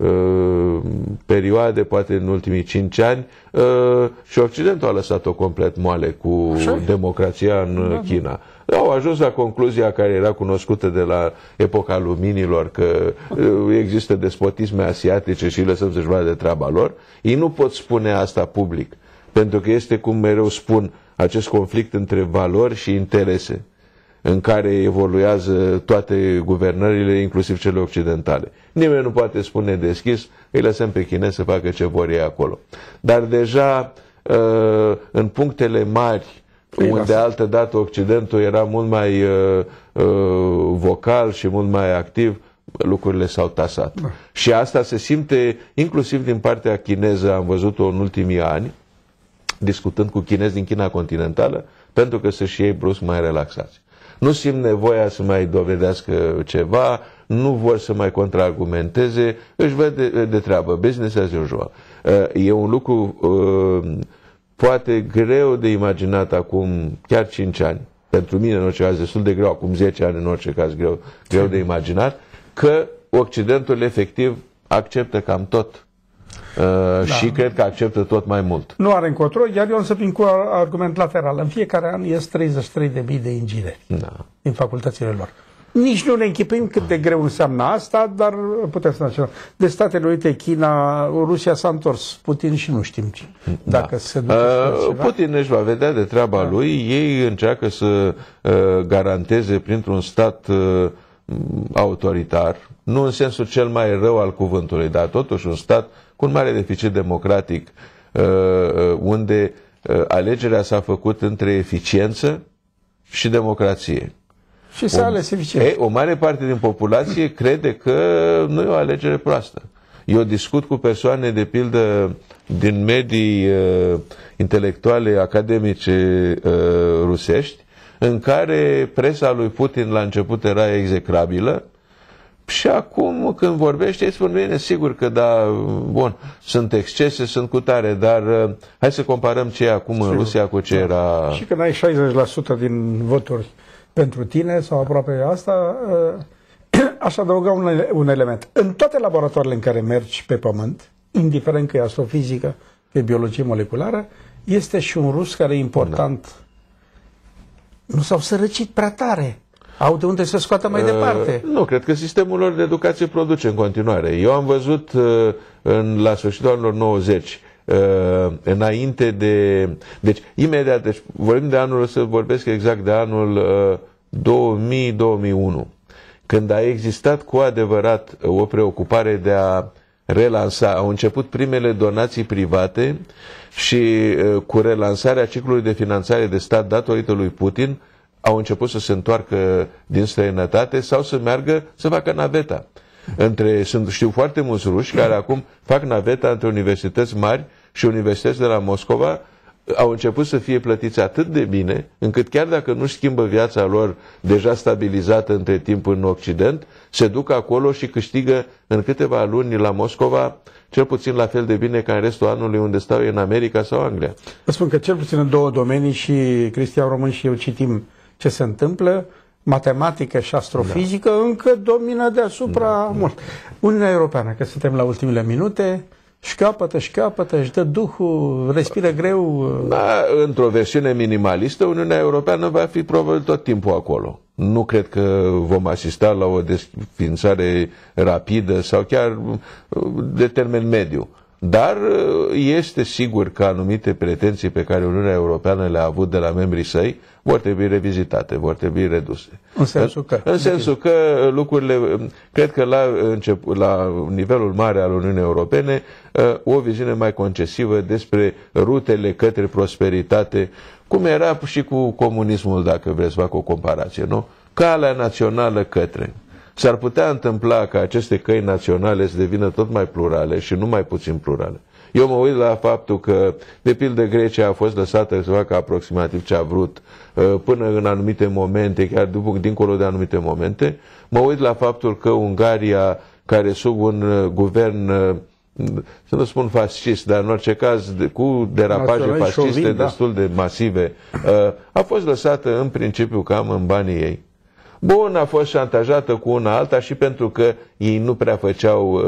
perioade, poate în ultimii 5 ani, și Occidentul a lăsat-o complet moale cu democrația în China. Au ajuns la concluzia care era cunoscută de la epoca luminilor, că există despotisme asiatice și lăsăm să-și vadă de treaba lor. Ei nu pot spune asta public, pentru că este, cum mereu spun, acest conflict între valori și interese, în care evoluează toate guvernările, inclusiv cele occidentale. Nimeni nu poate spune deschis, îi lăsăm pe chinezi să facă ce vor ei acolo. Dar deja în punctele mari, unde altă dată Occidentul era mult mai vocal și mult mai activ, lucrurile s-au tasat. Și asta se simte inclusiv din partea chineză, am văzut-o în ultimii ani, discutând cu chinezi din China continentală, pentru că să și ei brusc mai relaxați. Nu simt nevoia să mai dovedească ceva, nu vor să mai contraargumenteze, își văd de treabă, business as usual. E un lucru poate greu de imaginat acum chiar 5 ani, pentru mine în orice caz destul de greu, acum 10 ani în orice caz greu de imaginat, că Occidentul efectiv acceptă cam tot Și cred că acceptă tot mai mult. Nu are încotro, iar eu am să vin cu argument lateral. În fiecare an ies 33.000 de ingineri din facultățile lor. Nici nu ne închipuim cât de greu înseamnă asta, dar putem să ne de Statele Unite, China, Rusia s-a întors. Putin și nu știm ce. Dacă se duce Putin își va vedea de treaba lui. Ei încearcă să garanteze printr-un stat autoritar, nu în sensul cel mai rău al cuvântului, dar totuși un stat cu un mare deficit democratic, unde alegerea s-a făcut între eficiență și democrație. Și s-a ales eficient. O mare parte din populație crede că nu e o alegere proastă. Eu discut cu persoane, de pildă, din medii intelectuale, academice rusești, în care presa lui Putin la început era execrabilă și acum când vorbește îi spun, bine, sigur că da, bun, sunt excese, sunt cutare, dar hai să comparăm ce e acum în Rusia cu ce era... Și când ai 60% din voturi pentru tine sau aproape asta, aș adăuga un element. În toate laboratoarele în care mergi pe pământ, indiferent că e astrofizică, că e biologie moleculară, este și un rus care e important. Nu s-au sărăcit prea tare. Au de unde să scoată mai departe. Nu, cred că sistemul lor de educație produce în continuare. Eu am văzut la sfârșitul anilor 90, înainte de... Deci, imediat, deci vorbim de anul, să vorbesc exact de anul 2000-2001, când a existat cu adevărat o preocupare de a relansa, au început primele donații private și cu relansarea ciclului de finanțare de stat datorită lui Putin, au început să se întoarcă din străinătate sau să meargă să facă naveta. Știu foarte mulți ruși care acum fac naveta între universități mari și universități de la Moscova, au început să fie plătiți atât de bine, încât chiar dacă nu schimbă viața lor deja stabilizată între timp în Occident, se duc acolo și câștigă în câteva luni la Moscova cel puțin la fel de bine ca în restul anului unde stau în America sau Anglia. Vă spun că cel puțin în două domenii, și Cristian Român și eu citim ce se întâmplă, matematică și astrofizică, încă domină deasupra mult. Uniunea Europeană, că suntem la ultimele minute, șchiopătă, își dă duhul, respiră greu. Da, într-o versiune minimalistă, Uniunea Europeană va fi probabil tot timpul acolo. Nu cred că vom asista la o desființare rapidă sau chiar de termen mediu. Dar este sigur că anumite pretenții pe care Uniunea Europeană le-a avut de la membrii săi vor trebui revizitate, vor trebui reduse. În sensul că? În sensul că lucrurile, cred că la nivelul mare al Uniunii Europene, o viziune mai concesivă despre rutele către prosperitate, cum era și cu comunismul, dacă vreți să fac o comparație, nu? Calea națională către. S-ar putea întâmpla ca aceste căi naționale să devină tot mai plurale și nu mai puțin plurale. Eu mă uit la faptul că, de pildă, Grecia a fost lăsată să facă aproximativ ce a vrut până în anumite momente, chiar dincolo de anumite momente. Mă uit la faptul că Ungaria, care sub un guvern, să nu spun fascist, dar în orice caz cu derapaje fasciste destul de masive, a fost lăsată în principiu cam în banii ei. Bun, a fost șantajată cu una alta și pentru că ei nu prea făceau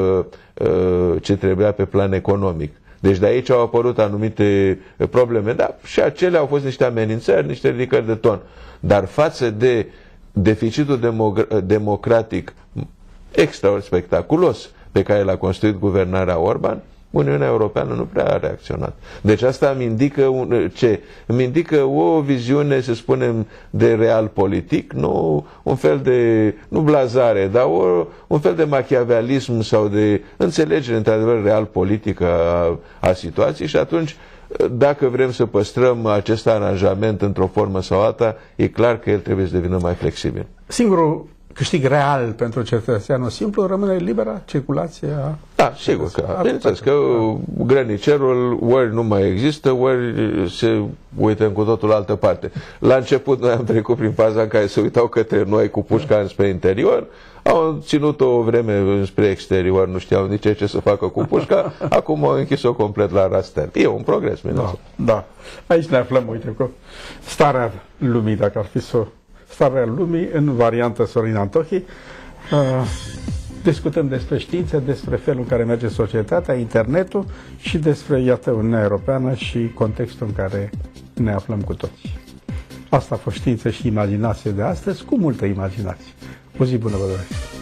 ce trebuia pe plan economic. Deci de aici au apărut anumite probleme, dar și acelea au fost niște amenințări, niște ridicări de ton. Dar față de deficitul democratic extra spectaculos pe care l-a construit guvernarea Orban, Uniunea Europeană nu prea a reacționat. Deci asta îmi indică ce? Îmi indică o viziune, să spunem, de real politic, nu un fel de, nu blazare, dar un fel de machiavelism sau de înțelegere, într-adevăr, real politică a situației și atunci, dacă vrem să păstrăm acest aranjament într-o formă sau alta, e clar că el trebuie să devină mai flexibil. Singurul câștig real pentru cetățeanul simplu rămâne libera circulație a... Da, sigur că, bineînțeles că grănicerul ori nu mai există, ori se uită în cu totul altă parte. La început noi am trecut prin faza în care se uitau către noi cu pușca înspre interior, au ținut o vreme spre exterior, nu știau nici ce să facă cu pușca, acum au închis-o complet la raster. E un progres, da. Aici ne aflăm, uite, cu starea lumii, dacă ar fi să starea lumii în variantă Sorin Antohi. Discutăm despre știință, despre felul în care merge societatea, internetul și despre, iată, Uniunea Europeană și contextul în care ne aflăm cu toții. Asta a fost Știință și Imaginație de astăzi, cu multă imaginație. O zi bună vă doresc!